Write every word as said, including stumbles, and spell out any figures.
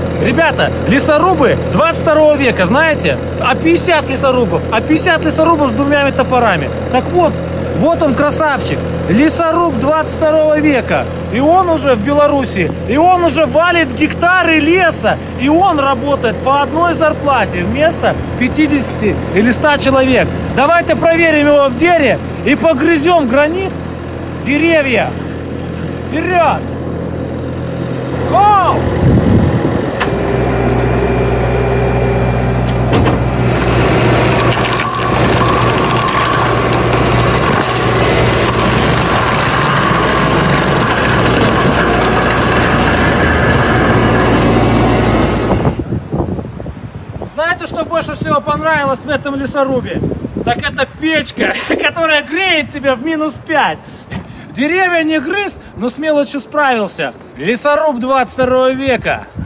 Ребята, лесорубы двадцать второго века, знаете? А пятьдесят лесорубов, а пятьдесят лесорубов с двумя топорами. Так вот, вот он красавчик, лесоруб двадцать второго века. И он уже в Беларуси, и он уже валит гектары леса. И он работает по одной зарплате вместо пятидесяти или ста человек. Давайте проверим его в деле и погрызем гранит деревья. Вперед! Гоу! Знаете, что больше всего понравилось в этом лесорубе? Так это печка, которая греет тебя в минус пять. Деревья не грыз, но с мелочью справился. Лесоруб двадцать второго века.